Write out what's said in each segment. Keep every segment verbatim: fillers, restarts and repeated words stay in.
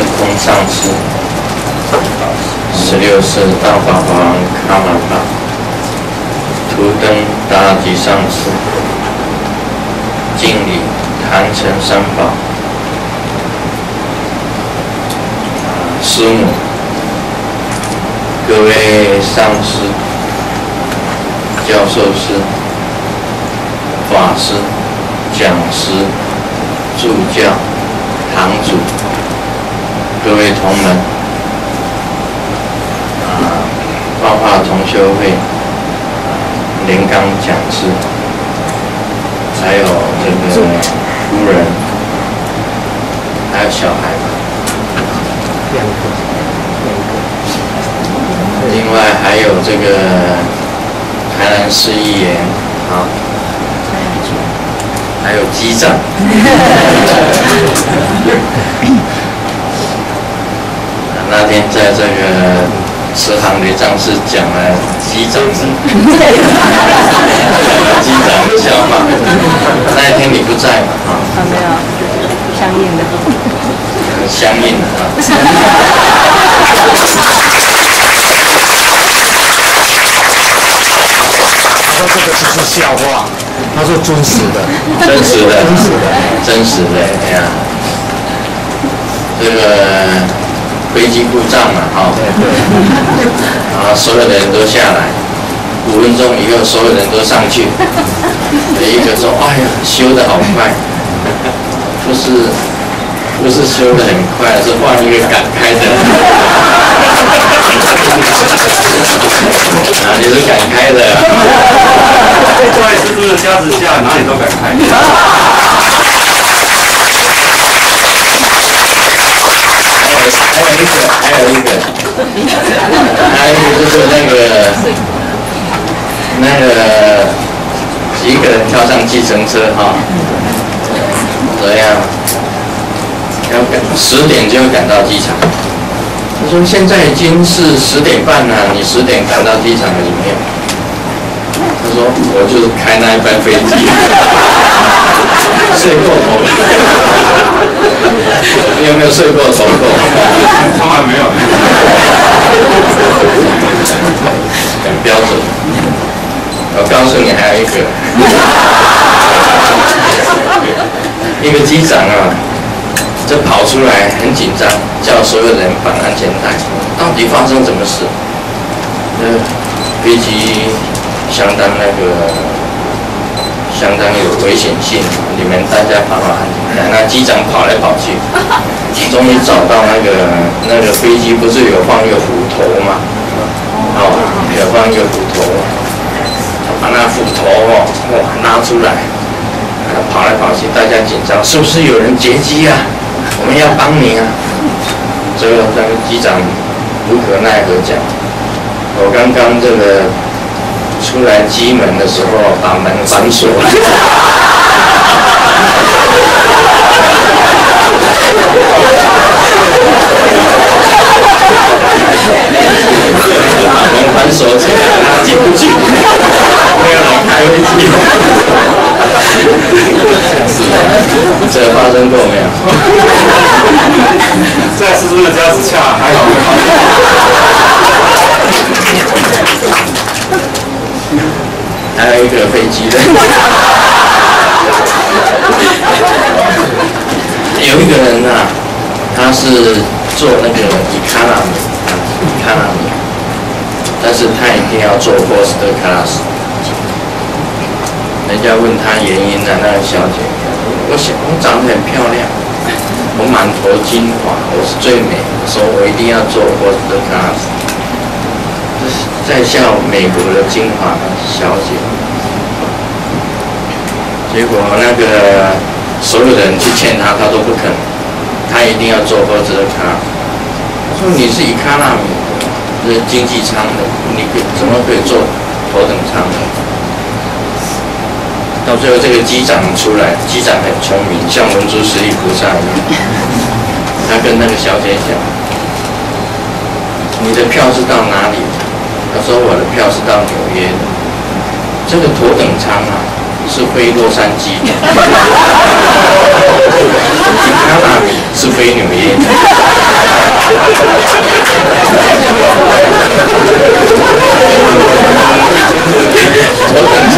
空上师，十六世大法华王卡玛巴，图登达吉上师，敬礼坛城三宝，师母，各位上师、教授师、法师、讲师、助教、堂主。各位同门，啊，画画同修会，啊，莲冈讲师，还有这个夫人，还有小孩嘛，两个，两个。另外还有这个台南市议员，啊，还有机长。那天在这个慈航雷藏寺讲了机长的机长的笑话，那一天你不在嘛？啊， 没有，相应的， 相应的啊。 他说这个只是笑话，他说真实的， 真实的， 真实的， 真实的，哎呀，这个。飞机故障嘛，哈、哦，然后所有的人都下来，五分钟以后所有人都上去，有一个说：“哎呀，修得好快，不是不是修得很快，是换一个敢开的。”啊，你是敢开的、啊？ 在师父的加持下，哪里都敢开。 还有一个，还有一个，还有一个就是那个那个几个人跳上计程车哈，怎样？要赶十点就要赶到机场。他说现在已经是十点半了，你十点赶到机场里面。他说我就是开那一班飞机，睡过头。你有没有睡过头过？ 从来没有。 很标准。我告诉你，还有一个，一个机长啊，就跑出来很紧张，叫所有人绑安全带。到底发生什么事？呃，飞机相当那个。相当有危险性，你们大家绑好安全带。那机长跑来跑去，终于找到那个那个飞机不是有放一个斧头吗？哦，有放一个斧头，把那斧头哦哇拿出来，跑来跑去，大家紧张，是不是有人劫机啊？我们要帮你啊！最后那个机长无可奈何讲，我刚刚这个。出来机门的时候，把门反锁了。把门反锁起来，他进不去，没有来开飞机。这发生过没有？ 在师父的加持下，还好没有。 还有一个飞机的，有一个人啊，他是做那个以卡拉米，以卡拉米，但是他一定要做波斯特卡拉斯。人家问他原因呢，那个小姐，我想我长得很漂亮，我满头金发，我是最美，说我一定要做波斯特卡拉斯。在校美国的金华小姐，结果那个所有人去劝他，他都不肯，他一定要做波斯特卡。他说你是以卡纳米的，是经济舱的，你可怎么可以做头等舱的？到最后这个机长出来，机长很聪明，像文殊师利菩萨一样，他跟那个小姐讲：“你的票是到哪里？”他说：“我的票是到纽约的，这个头等舱啊， 是飞洛杉矶，卡纳米是飞纽约。头等舱，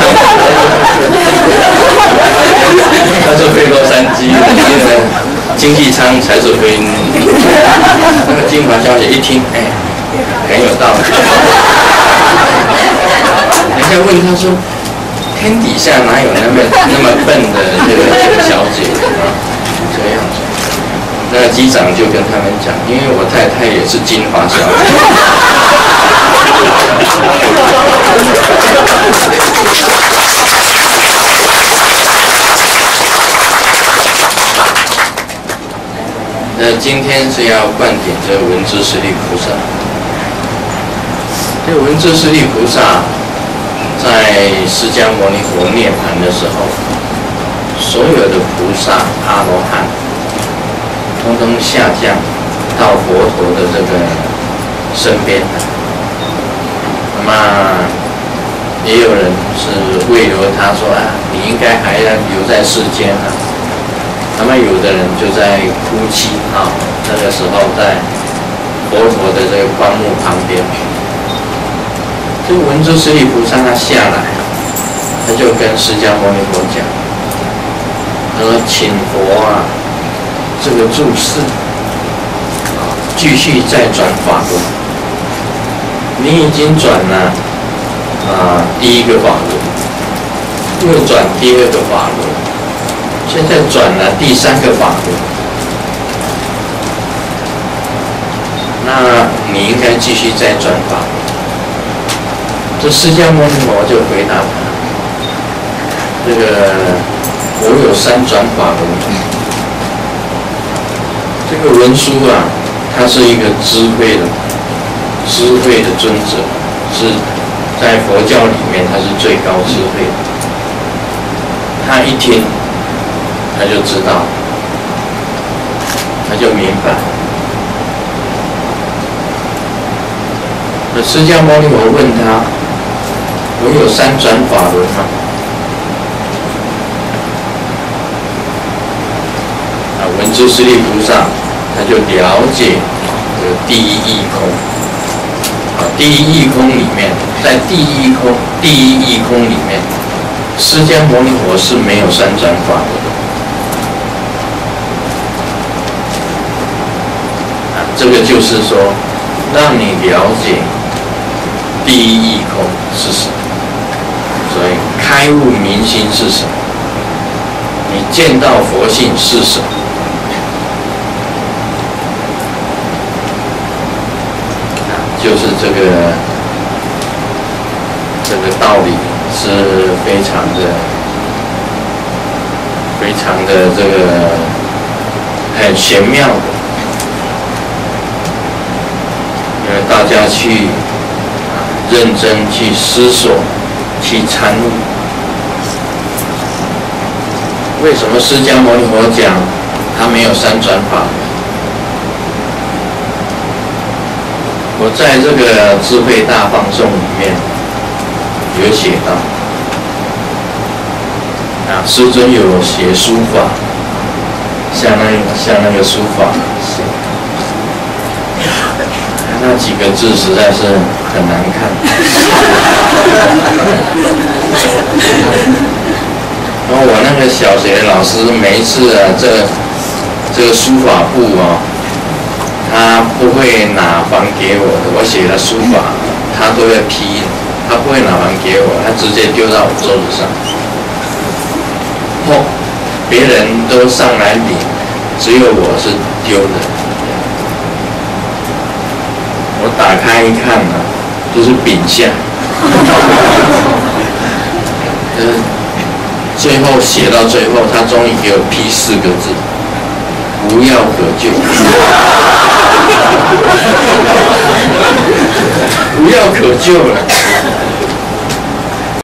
他是飞洛杉矶，经济舱才是飞。那个金华小姐一听，哎，很有道理。人家问他说，天底下哪有那么那么笨的这个这个小姐啊？这样子，那机长就跟他们讲，因为我太太也是金华小姐。那今天是要灌顶这个文殊师利菩萨。这个文殊师利菩萨在释迦牟尼佛涅槃的时候，所有的菩萨、阿罗汉，通通下降到佛陀的这个身边。那么也有人是慰留他说啊，你应该还要留在世间啊。那么有的人就在哭泣啊，那个时候在佛陀的这个棺木旁边，这个文殊师利菩萨他下来，他就跟释迦牟尼佛讲，他说：“请佛啊，这个住世，继续再转法轮。你已经转了啊第一个法轮，又转第二个法轮。”现在转了第三个法轮，那你应该继续再转法轮。这释迦牟尼佛就回答他：“这个我有三转法轮。这个文殊啊，他是一个智慧的、智慧的尊者，是在佛教里面他是最高智慧的。他一听。”他就知道，他就明白。那释迦牟尼佛问他：“我有三转法轮吗？”啊，文殊师利菩萨他就了解这个第一义空。啊，第一义空里面，在第一空第一义空里面，释迦牟尼佛是没有三转法轮的。这个就是说，让你了解第一义空是什么，所以开悟明心是什么，你见到佛性是什么。就是这个这个道理是非常的、非常的这个很玄妙的。因为大家去认真去思索、去参悟，为什么释迦牟尼佛讲他没有三转法？我在这个智慧大放送里面有写到，啊，师尊有写书法，像那像那个书法写。那几个字实在是很难看。然后我那个小学老师每一次啊，这这个书法簿哦，他不会拿还给我的，我写的书法，他都要批，他不会拿还给我，他直接丢到我桌子上。哦，别人都上来领，只有我是丢的。我打开一看啊，就是丙相，呃，最后写到最后，他终于给我批四个字：无药可救。无药可救了。